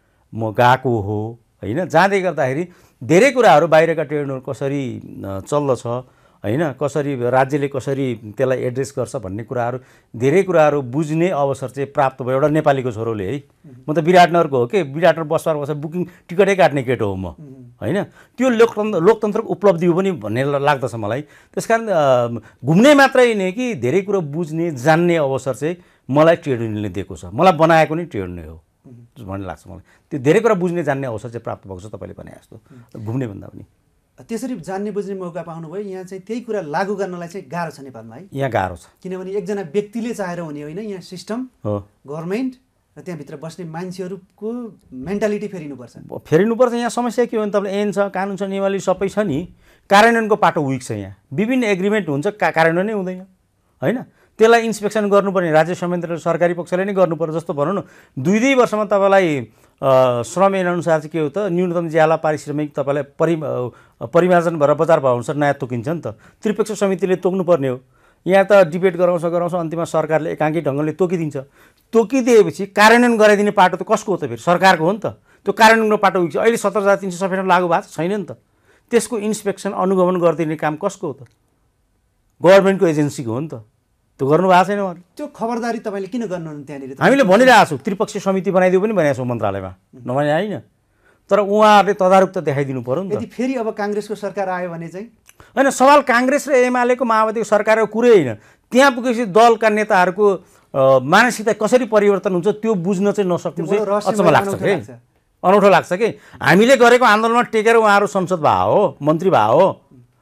Speaker 2: म गएको हो होइन। जाँदै गर्दाखेरि धेरै कुराहरू बाहिरका ट्रेड युनियन कसरी चल्दछ होइन, कसरी राज्यले कसरी त्यसलाई एड्रेस गर्छ भन्ने कुराहरू, धेरै कुराहरू बुझ्ने अवसर चाहिँ प्राप्त भयो एउटा नेपालीको छोरोले है। म त विराटनगरको हो कि, विराटनगर बस्दा बुकिङ टिकटै काट्ने केटो हो म होइन। त्यो लोकतन्त्रको उपलब्धि हो पनि भन्ने लाग्दछ मलाई। त्यसकारण घुम्ने मात्रै नै कि धेरै कुरो बुझ्ने जान्ने अवसर चाहिँ मलाई ट्रेड युनियनले दिएको छ। मलाई बनाएको नि ट्रेड युनियन हो भन्ने लाग्छ मलाई। त्यो धेरै कुरा बुझ्ने जान्ने अवसर चाहिँ प्राप्त भएको छ तपाईँले भने जस्तो, घुम्ने भन्दा पनि।
Speaker 1: त्यसरी जान्ने बुझ्ने मौका पाउनुभयो। यहाँ चाहिँ त्यही कुरा लागू गर्नलाई चाहिँ गाह्रो छ नेपालमा है।
Speaker 2: यहाँ गाह्रो छ
Speaker 1: किनभने एकजना व्यक्तिले चाहेर हुने होइन, यहाँ सिस्टम
Speaker 2: हो,
Speaker 1: गभर्मेन्ट र त्यहाँभित्र बस्ने मान्छेहरूको मेन्टालिटी फेरिनुपर्छ।
Speaker 2: यहाँ समस्या के हो भने तपाईँले ऐन छ, कानुन छ, नियमावली सबै छ नि, कार्यान्वयनको पाटो विक छ। यहाँ विभिन्न एग्रिमेन्ट हुन्छ, कार्यान्वयनै हुँदैन होइन। त्यसलाई इन्सपेक्सन गर्नुपर्ने राज्य संयन्त्र सरकारी पक्षले नै गर्नुपर्छ। जस्तो भनौँ न, 2-2 वर्षमा तपाईँलाई श्रम ऐनअनुसार चाहिँ के हो त, न्यूनतम ज्याला पारिश्रमिक तपाईँलाई परिमार्जन भएर बजार भाव अनुसार नयाँ तोकिन्छ नि त। त्रिपक्षीय समितिले तोक्नुपर्ने हो। यहाँ त डिबेट गराउँछ अन्तिममा सरकारले एकाङ्की ढङ्गले तोकिदिन्छ। तोकिदिएपछि कार्यान्वयन गराइदिने पाटो त कसको हो त? फेरि सरकारको हो नि त। त्यो कार्यान्वयनको पाटो विक छ। अहिले 17,357 लागू भएको छैन नि त। त्यसको इन्सपेक्सन अनुगमन गरिदिने काम कसको हो त? गभर्मेन्टको एजेन्सीको हो नि त। त्यो गर्नु भएको छैन उहाँले।
Speaker 1: त्यो खबरदारी तपाईँले किन गर्नुहुन्न त्यहाँनिर?
Speaker 2: हामीले भनिरहेको छौँ, त्रिपक्षीय समिति बनाइदियो पनि भनेको छौँ मन्त्रालयमा, नभने होइन। तर उहाँहरूले तदारुक त देखाइदिनु पर्यो नि त।
Speaker 1: यदि फेरि अब काङ्ग्रेसको सरकार आयो भने चाहिँ
Speaker 2: होइन, सवाल काङ्ग्रेस र एमालेको माओवादीको सरकारको कुरै होइन। त्यहाँ पुगेपछि दलका नेताहरूको मानसिकता कसरी परिवर्तन हुन्छ त्यो बुझ्न चाहिँ नसक्नु चाहिँ अचम्म लाग्छ कि, अनौठो लाग्छ कि। हामीले गरेको आन्दोलनमा टेकेर उहाँहरू संसद भयो हो, मन्त्री भयो हो।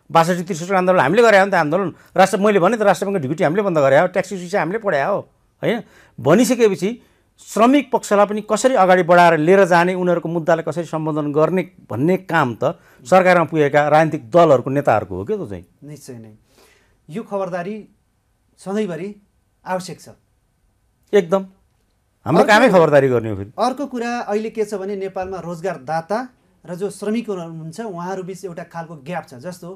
Speaker 2: 62-63 आन्दोलन हामीले गरे हो नि त। आन्दोलन मैले भने त राष्ट्र ब्याङ्कको ढिकुटी हामीले बन्द गरे हो, ट्याक्सी सुइसा हामीले पढायो हो होइन। भनिसकेपछि श्रमिक पक्षलाई पनि कसरी अगाडि बढाएर लिएर जाने, उनीहरूको मुद्दालाई कसरी सम्बोधन गर्ने भन्ने काम त सरकारमा पुगेका राजनीतिक दलहरूको नेताहरूको हो क्या त चाहिँ।
Speaker 1: निश्चय नै यो खबरदारी सधैँभरि आवश्यक छ
Speaker 2: एकदम। हाम्रो कामै खबरदारी गर्ने हो। फेरि
Speaker 1: अर्को कुरा अहिले के छ भने नेपालमा रोजगारदाता र जो श्रमिकहरू हुनुहुन्छ उहाँहरूबिच एउटा खालको ग्याप छ। जस्तो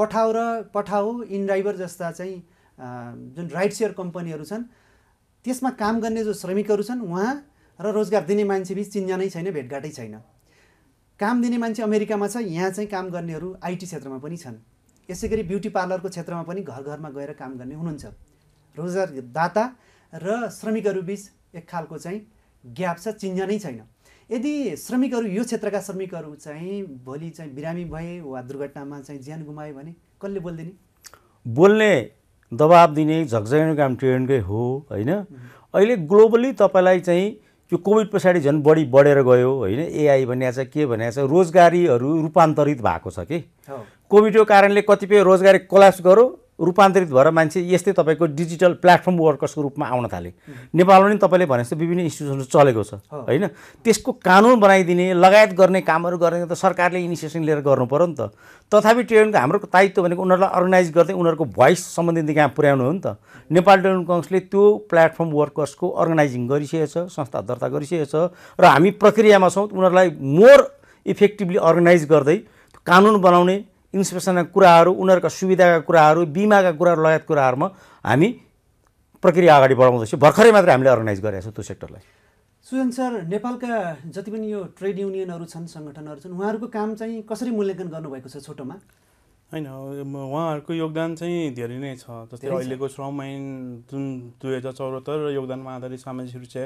Speaker 1: पठाउ इनड्राइभर जस्ता चाहिँ जुन राइड सेयर कम्पनीहरू छन् त्यसमा काम गर्ने जो श्रमिकहरू छन् उहाँ र रोजगार दिने मान्छेबिच चिन्जानै छैन, भेटघाटै छैन। काम दिने मान्छे अमेरिकामा छ, यहाँ चाहिँ काम गर्नेहरू आइटी क्षेत्रमा पनि छन्। यसै गरी ब्युटी पार्लरको क्षेत्रमा पनि घर घरमा गएर काम गर्ने हुनुहुन्छ। रोजगारदाता र श्रमिकहरूबिच एक खालको चाहिँ ग्याप छ, चिन्जानै छैन। यदि श्रमिकहरू यो क्षेत्रका श्रमिकहरू चाहिँ भोलि चाहिँ बिरामी भए वा दुर्घटनामा चाहिँ ज्यान गुमायो भने कसले बोल्दिने?
Speaker 2: बोल्ने दबाब दिने झकझक्ने काम ट्रेडकै हो होइन। अहिले ग्लोबली तपाईँलाई चाहिँ यो कोभिड पछाडि झन् बढी बढेर गयो होइन। एआई भनिएको छ, के भनिएको छ, रोजगारीहरू रूपान्तरित भएको छ कि। कोभिडको कारणले कतिपय रोजगारी कोल्याप्स गर्यो, रूपान्तरित भएर मान्छे यस्तै तपाईँको डिजिटल प्लेटफर्म वर्कर्सको रूपमा आउन थाले। नेपालमा पनि तपाईँले भने जस्तो विभिन्न इन्स्टिट्युसनहरू चलेको छ होइन। त्यसको कानुन बनाइदिने लगायत गर्ने कामहरू गर्ने त सरकारले इनिसिएसन लिएर गर्नु पर्यो नि त। तथापि ट्रेड युनियनको हाम्रो दायित्व भनेको उनीहरूलाई अर्गनाइज गर्दै उनीहरूको भोइस सम्बन्धित कहाँ पुर्याउनु हो नि त। नेपाल ट्रेड युनियन कङ्ग्रेसले त्यो प्लेटफर्म वर्कर्सको अर्गनाइजिङ गरिसकेको छ, संस्था दर्ता गरिसकेको छ र हामी प्रक्रियामा छौँ उनीहरूलाई मोर इफेक्टिभली अर्गनाइज गर्दै कानुन बनाउने, इन्सपेक्सनका कुराहरू, उनीहरूका सुविधाका कुराहरू, बिमाका कुराहरू लगायत कुराहरूमा हामी प्रक्रिया अगाडि बढाउँदैछौँ। भर्खरै मात्रै हामीले अर्गनाइज गरेका छौँ त्यो सेक्टरलाई।
Speaker 1: सुजन सर, नेपालका जति पनि यो ट्रेड युनियनहरू छन्, सङ्गठनहरू छन्, उहाँहरूको काम चाहिँ कसरी मूल्याङ्कन गर्नुभएको छ छोटोमा?
Speaker 3: होइन, उहाँहरूको योगदान चाहिँ धेरै नै छ। जस्तै अहिलेको श्रम ऐन जुन 2074 र योगदानमा आधारित सामाजिक सुरक्षा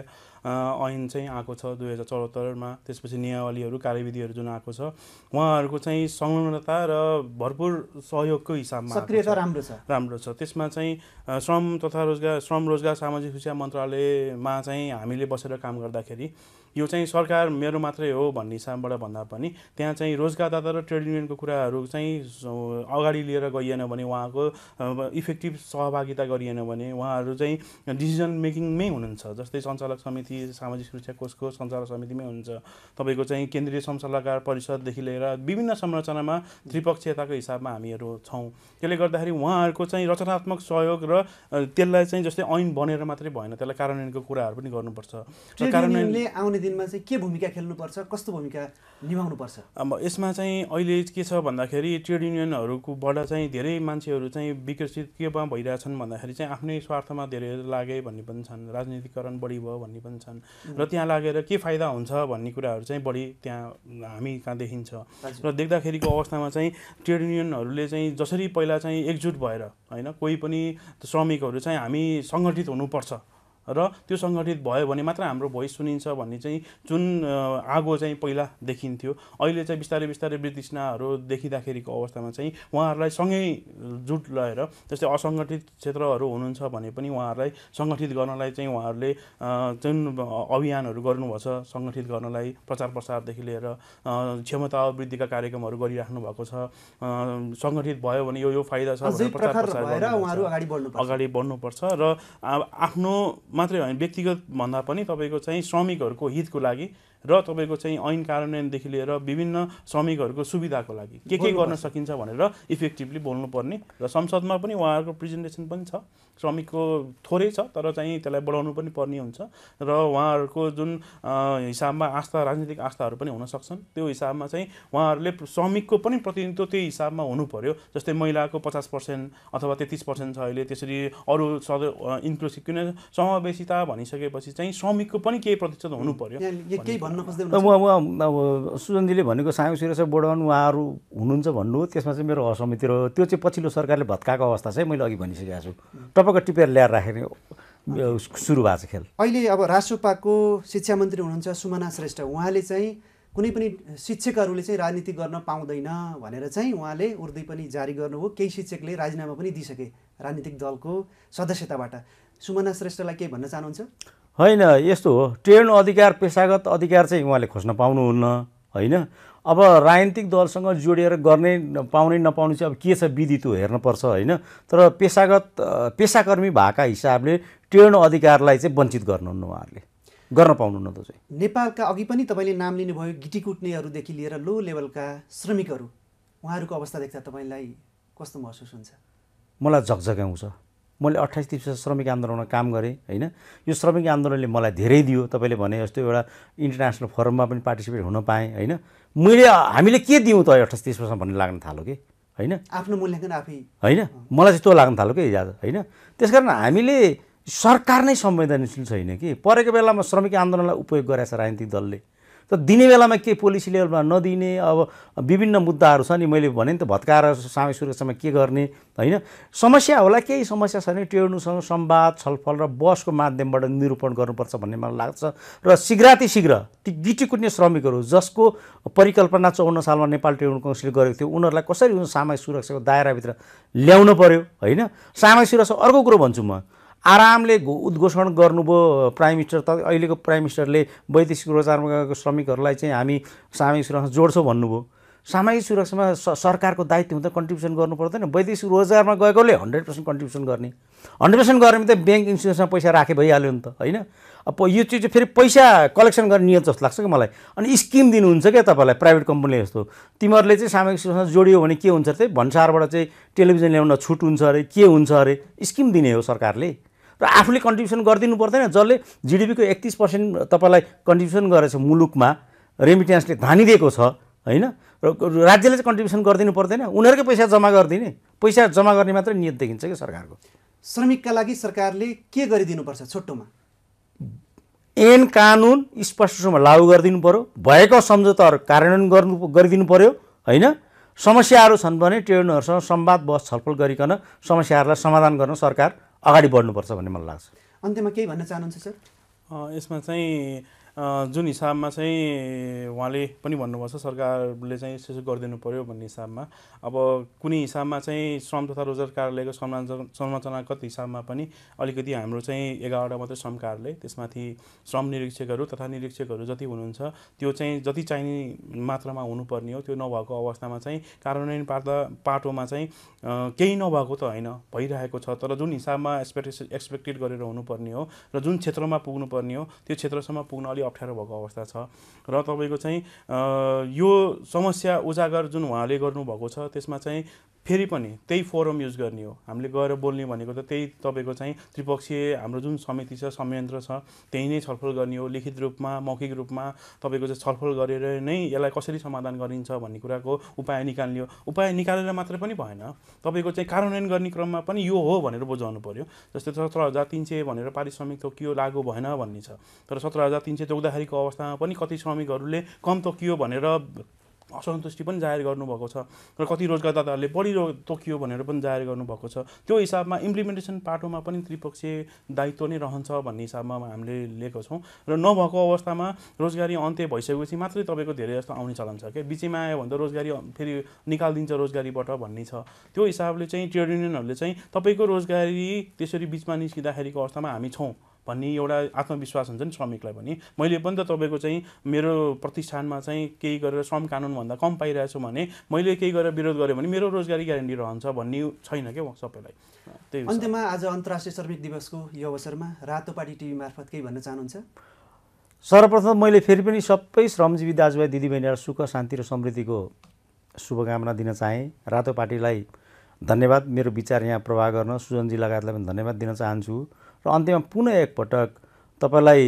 Speaker 3: ऐन चाहिँ आएको छ 2074मा, त्यसपछि नियमावलीहरू कार्यविधिहरू जुन आएको छ, उहाँहरूको चाहिँ संलग्नता र भरपुर सहयोगको हिसाबमा
Speaker 1: सक्रियता
Speaker 3: राम्रो छ। त्यसमा चाहिँ श्रम रोजगार सामाजिक सुरक्षा मन्त्रालयमा चाहिँ हामीले बसेर काम गर्दाखेरि यो चाहिँ सरकार मेरो मात्रै हो भन्ने हिसाबबाट भन्दा पनि त्यहाँ चाहिँ रोजगारदाता र ट्रेड युनियनको कुराहरू चाहिँ अगाडि लिएर गइएन भने, उहाँको इफेक्टिभ सहभागिता गरिएन भने उहाँहरू चाहिँ डिसिजन मेकिङमै हुनुहुन्छ। जस्तै सञ्चालक समिति, सामाजिक सुरक्षा कोषको सञ्चालक समितिमै हुनुहुन्छ, तपाईँको चाहिँ केन्द्रीय सल्लाहकार परिषददेखि लिएर विभिन्न संरचनामा त्रिपक्षीयताको हिसाबमा हामीहरू छौँ। त्यसले गर्दाखेरि उहाँहरूको चाहिँ रचनात्मक सहयोग र त्यसलाई चाहिँ जस्तै ऐन बनेर मात्रै भएन, त्यसलाई कार्यान्वयनको कुराहरू पनि गर्नुपर्छ।
Speaker 1: कार्यान्वयनले आउने दिनमा चाहिँ के भूमिका खेल्नुपर्छ, कस्तो भूमिका निभाउनुपर्छ?
Speaker 3: अब यसमा चाहिँ अहिले के छ भन्दाखेरि ट्रेड युनियनहरूकोबाट चाहिँ धेरै मान्छेहरू चाहिँ विकसित केमा भइरहेछन् भन्दाखेरि चाहिँ आफ्नै स्वार्थमा धेरै लागे भन्ने पनि छन्, राजनीतिकरण बढी भयो भन्ने पनि छन्, र त्यहाँ लागेर के फाइदा हुन्छ भन्ने कुराहरू चाहिँ बढी त्यहाँ हामी कहाँ देखिन्छ। र देख्दाखेरिको अवस्थामा चाहिँ ट्रेड युनियनहरूले चाहिँ जसरी पहिला चाहिँ एकजुट भएर, होइन, कोही पनि श्रमिकहरू चाहिँ हामी सङ्गठित हुनुपर्छ र त्यो सङ्गठित भयो भने मात्र हाम्रो भोइस सुनिन्छ भन्ने चाहिँ जुन आगो चाहिँ पहिला देखिन्थ्यो, अहिले चाहिँ बिस्तारै बिस्तारै वृद्धिष्णाहरू देखिँदाखेरिको अवस्थामा चाहिँ उहाँहरूलाई सँगै जुट लगाएर, जस्तै असङ्गठित क्षेत्रहरू हुनुहुन्छ भने पनि उहाँहरूलाई सङ्गठित गर्नलाई चाहिँ उहाँहरूले जुन अभियानहरू गर्नुभएको छ, सङ्गठित गर्नलाई प्रचार प्रसारदेखि लिएर क्षमता वृद्धिका कार्यक्रमहरू गरिराख्नु भएको छ। सङ्गठित भयो भने यो फाइदा छ भनेर प्रचार प्रसार अगाडि बढ्नुपर्छ र आफ्नो मात्रै होइन, व्यक्तिगत भन्दा पनि तपाईँको चाहिँ श्रमिकहरूको हितको लागि र तपाईँको चाहिँ ऐन कार्यान्वयनदेखि लिएर विभिन्न श्रमिकहरूको सुविधाको लागि के गर्न सकिन्छ भनेर इफेक्टिभली बोल्नुपर्ने। र संसदमा पनि उहाँहरूको प्रेजेन्टेसन पनि छ। श्रमिकको थोरै छ तर चाहिँ त्यसलाई बढाउनु पनि पर्ने हुन्छ र उहाँहरूको जुन हिसाबमा राजनीतिक आस्थाहरू पनि हुन सक्छन्, त्यो हिसाबमा चाहिँ उहाँहरूले श्रमिकको पनि प्रतिनिधित्व त्यही हिसाबमा हुनु पर्यो। जस्तै महिलाको 50% अथवा 33% छ अहिले, त्यसरी अरू इन्क्लुसिभ, किन समावेशिता भनिसकेपछि चाहिँ श्रमिकको पनि केही प्रतिशत हुनु पर्यो।
Speaker 2: अब सुजनजीले भनेको सामाजिक सुरक्षा बढाउनु उहाँहरू हुनुहुन्छ भन्नु, त्यसमा चाहिँ मेरो असहमति रह्यो। त्यो चाहिँ पछिल्लो सरकारले भत्काएको अवस्था चाहिँ मैले अघि भनिसकेको छु, टपक्क टिपेर ल्याएर राखेर सुरु भएको छ खेल।
Speaker 1: अहिले अब राष्ट्रपाको शिक्षा मन्त्री हुनुहुन्छ सुमना श्रेष्ठ, उहाँले चाहिँ कुनै पनि शिक्षकहरूले चाहिँ राजनीति गर्न पाउँदैन भनेर चाहिँ उहाँले उर्दै पनि जारी गर्नुभयो। केही शिक्षकले राजीनामा पनि दिइसके राजनीतिक दलको सदस्यताबाट। सुमना श्रेष्ठलाई केही भन्न चाहनुहुन्छ?
Speaker 2: होइन, यस्तो हो, ट्रेड अधिकार, पेसागत अधिकार चाहिँ उहाँले खोज्न पाउनुहुन्न, होइन। अब राजनीतिक दलसँग जोडिएर गर्ने पाउने नपाउने चाहिँ अब के छ विधि त्यो हेर्नुपर्छ, होइन। तर पेसाकर्मी भएका हिसाबले ट्रेड अधिकारलाई चाहिँ वञ्चित गर्नुहुन्न, उहाँहरूले गर्न पाउनुहुन्न। त्यो चाहिँ
Speaker 1: नेपालका अघि पनि तपाईँले नाम लिनुभयो गिटी कुट्नेहरूदेखि लिएर लो लेभलका श्रमिकहरू, उहाँहरूको अवस्था देख्दा तपाईँलाई कस्तो महसुस हुन्छ?
Speaker 2: मलाई झकझक्याउँछ। मैले 28 श्रमिक आन्दोलनमा काम गरेँ, होइन। यो श्रमिक आन्दोलनले मलाई धेरै दियो। तपाईँले भने जस्तो एउटा इन्टरनेसनल फोरममा पनि पार्टिसिपेट हुन पाएँ, होइन। हामीले के दिउँ त 28 भन्ने लाग्न थाल्यो कि, होइन।
Speaker 1: आफ्नो मूल्याङ्कन आफै,
Speaker 2: होइन, मलाई चाहिँ त्यो लाग्न थाल्यो कि इजाजत, होइन। त्यसकारण हामीले सरकार नै संवेदनशील छैन कि। परेको बेलामा श्रमिक आन्दोलनलाई उपयोग गरेछ राजनीतिक दलले, त दिने बेलामा के पोलिसी लेभलमा नदिने। अब विभिन्न मुद्दाहरू छ नि, मैले भने नि त भत्काएर सामाजिक सुरक्षामा के गर्ने, होइन। समस्या होला, केही समस्या छ भने ट्रेडसँग संवाद, छलफल र बहसको माध्यमबाट निरूपण गर्नुपर्छ भन्ने मलाई लाग्छ। र शीघ्रातिशीघ्र ती गिटी कुट्ने श्रमिकहरू जसको परिकल्पना 54 सालमा नेपाल ट्रेड युनियन काउन्सिलले गरेको थियो, उनीहरूलाई कसरी सामाजिक सुरक्षाको दायराभित्र ल्याउनु पर्यो, होइन। सामाजिक सुरक्षा अर्को कुरो भन्छु म, आरामले उद्घोषण गर्नुभयो प्राइम मिनिस्टर, त अहिलेको प्राइम मिनिस्टरले वैदेशिक रोजगारमा गएको श्रमिकहरूलाई चाहिँ हामी सामाजिक सुरक्षा जोड्छौँ भन्नुभयो। सामाजिक सुरक्षामा सरकारको दायित्व हुँदा कन्ट्रिब्युसन गर्नु पर्दैन। वैदेशिक रोजगारमा गएकोले 100% कन्ट्रिब्युसन गर्ने, 100% गर्ने भने त ब्याङ्क इन्सुरेन्समा पैसा राखे भइहाल्यो नि त, होइन। अब यो चिज फेरि पैसा कलेक्सन गर्ने नियत जस्तो लाग्छ कि मलाई। अनि स्किम दिनुहुन्छ क्या तपाईँलाई प्राइभेट कम्पनीले जस्तो, तिमीहरूले चाहिँ सामाजिक सुरक्षा जोडियो भने के हुन्छ अरे, भन्सारबाट चाहिँ टेलिभिजन ल्याउन छुट हुन्छ अरे, के हुन्छ अरे, स्किम दिने हो सरकारले। र आफूले कन्ट्रिब्युसन गरिदिनु पर्दैन। जसले जिडिपीको 31% तपाईँलाई कन्ट्रिब्युसन गरेछ मुलुकमा, रेमिटेन्सले धानिदिएको छ, होइन। र राज्यले चाहिँ कन्ट्रिब्युसन गरिदिनु पर्दैन, उनीहरूकै पैसा जम्मा गरिदिने, पैसा जम्मा गर्ने मात्रै नियत देखिन्छ कि सरकारको।
Speaker 1: श्रमिकका लागि सरकारले के गरिदिनुपर्छ छोटोमा?
Speaker 2: ऐन कानुन स्पष्ट रूपमा लागू गरिदिनु पर्यो, भएको सम्झौताहरू कार्यान्वयन गरिदिनु पर्यो होइन। समस्याहरू छन् भने ट्रेड युनियनहरूसँग संवाद बहस छलफल गरिकन समस्याहरूलाई समाधान गर्न सरकार अगाडि बढ्नुपर्छ भन्ने मलाई लाग्छ।
Speaker 1: अन्त्यमा केही भन्न चाहनुहुन्छ सर?
Speaker 3: यसमा चाहिँ जुन हिसाबमा चाहिँ उहाँले पनि भन्नुभएको छ सरकारले चाहिँ यसो गरिदिनु पर्यो भन्ने हिसाबमा, अब कुनै हिसाबमा चाहिँ श्रम तथा रोजगार कार्यालयको संरचनागत हिसाबमा पनि अलिकति हाम्रो चाहिँ 11वटा मात्रै श्रम कार्यालय, त्यसमाथि श्रम निरीक्षकहरू तथा निरीक्षकहरू जति हुनुहुन्छ त्यो चाहिँ जति चाहिने मात्रामा हुनुपर्ने हो त्यो नभएको अवस्थामा चाहिँ कार्यान्वयन पाटोमा चाहिँ केही नभएको त होइन, भइरहेको छ। तर जुन हिसाबमा एक्सपेक्टेड गरेर हुनुपर्ने हो र जुन क्षेत्रमा पुग्नुपर्ने हो त्यो क्षेत्रसम्म पुग्न अलि अप्ठ्यारो भएको अवस्था छ। र तपाईँको चाहिँ यो समस्या उजागर जुन उहाँले गर्नुभएको छ त्यसमा चाहिँ फेरि पनि त्यही फोरम युज गर्ने हो। हामीले गएर बोल्ने भनेको त त्यही तपाईँको चाहिँ त्रिपक्षीय हाम्रो जुन समिति छ, संयन्त्र छ, त्यही नै छलफल गर्ने हो। लिखित रूपमा मौखिक रूपमा तपाईँको चाहिँ छलफल गरेर नै यसलाई कसरी समाधान गरिन्छ भन्ने कुराको उपाय निकाल्ने हो। उपाय निकालेर मात्रै पनि भएन, तपाईँको चाहिँ कार्यान्वयन गर्ने क्रममा पनि यो हो भनेर बुझाउनु पर्यो। जस्तै 17,300 भनेर पारिश्रमिक तोकियो, लागू भएन भन्ने छ, तर 17,300 तोक्दाखेरिको अवस्थामा पनि कति श्रमिकहरूले कम तोकियो भनेर असन्तुष्टि पनि जाहेर गर्नुभएको छ र कति रोजगारदाताहरूले बढी तोकियो भनेर पनि जाहेर गर्नुभएको छ। त्यो हिसाबमा इम्प्लिमेन्टेसन पाटोमा पनि त्रिपक्षीय दायित्व नै रहन्छ भन्ने हिसाबमा हामीले लिएको छौँ। र नभएको अवस्थामा रोजगारी अन्त्य भइसकेपछि मात्रै तपाईँको धेरै जस्तो आउने चलन छ क्या, बिचैमा आयो भने त रोजगारी फेरि निकालिदिन्छ रोजगारीबाट भन्ने छ। त्यो हिसाबले चाहिँ ट्रेड युनियनहरूले चाहिँ तपाईँको रोजगारी त्यसरी बिचमा निस्किँदाखेरिको अवस्थामा हामी छौँ भन्ने एउटा आत्मविश्वास हुन्छ नि श्रमिकलाई पनि। मैले पनि त तपाईँको चाहिँ मेरो प्रतिष्ठानमा चाहिँ केही गरेर श्रम कानुनभन्दा कम पाइरहेछु भने मैले केही गरेर विरोध गरेँ भने मेरो रोजगारी ग्यारेन्टी रहन्छ भन्ने छैन क्या सबैलाई। त्यही
Speaker 1: अन्त्यमा आज अन्तर्राष्ट्रिय श्रमिक दिवसको यो अवसरमा रातोपाटी टिभी मार्फत केही भन्न चाहनुहुन्छ?
Speaker 2: सर्वप्रथम मैले फेरि पनि सबै श्रमजीवी दाजुभाइ दिदीबहिनीलाई सुख शान्ति र समृद्धिको शुभकामना दिन चाहेँ। रातोपाटीलाई धन्यवाद, मेरो विचार यहाँ प्रवाह गर्न सुजनजी लगायतलाई पनि धन्यवाद दिन चाहन्छु। र अन्त्यमा पुनः एकपटक तपाईँलाई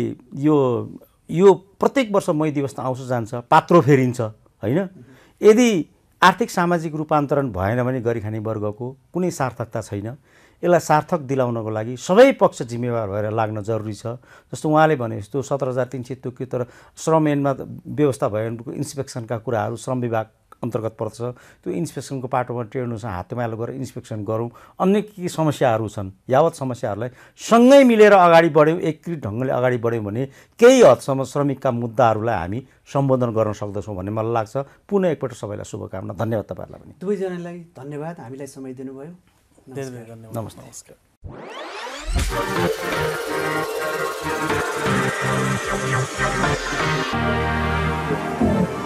Speaker 2: यो प्रत्येक वर्ष मई दिवस त आउँछ जान्छ, पात्रो फेरिन्छ होइन। यदि आर्थिक सामाजिक रूपान्तरण भएन भने गरिखाने वर्गको कुनै सार्थकता छैन। यसलाई सार्थक दिलाउनको लागि सबै पक्ष जिम्मेवार भएर लाग्न जरुरी छ। जस्तो उहाँले भने जस्तो 17,300 तोकियो, तर श्रम ऐनमा व्यवस्था भएको इन्सपेक्सनका कुराहरू श्रम विभाग अन्तर्गत पर्छ। त्यो इन्सपेक्सनको पाटोमा ट्रेड युनियनसँग हातमालो गरेर इन्सपेक्सन गरौँ। अन्य के समस्याहरू छन्, यावत समस्याहरूलाई सँगै मिलेर अगाडि बढ्यौँ, एकीकृत ढङ्गले अगाडि बढ्यौँ भने केही हदसम्म श्रमिकका मुद्दाहरूलाई हामी सम्बोधन गर्न सक्दछौँ भन्ने मलाई लाग्छ। पुनः एकपल्ट सबैलाई शुभकामना, धन्यवाद तपाईँहरूलाई पनि।
Speaker 1: दुवैजनालाई धन्यवाद, हामीलाई समय दिनुभयो।
Speaker 2: नमस्कार।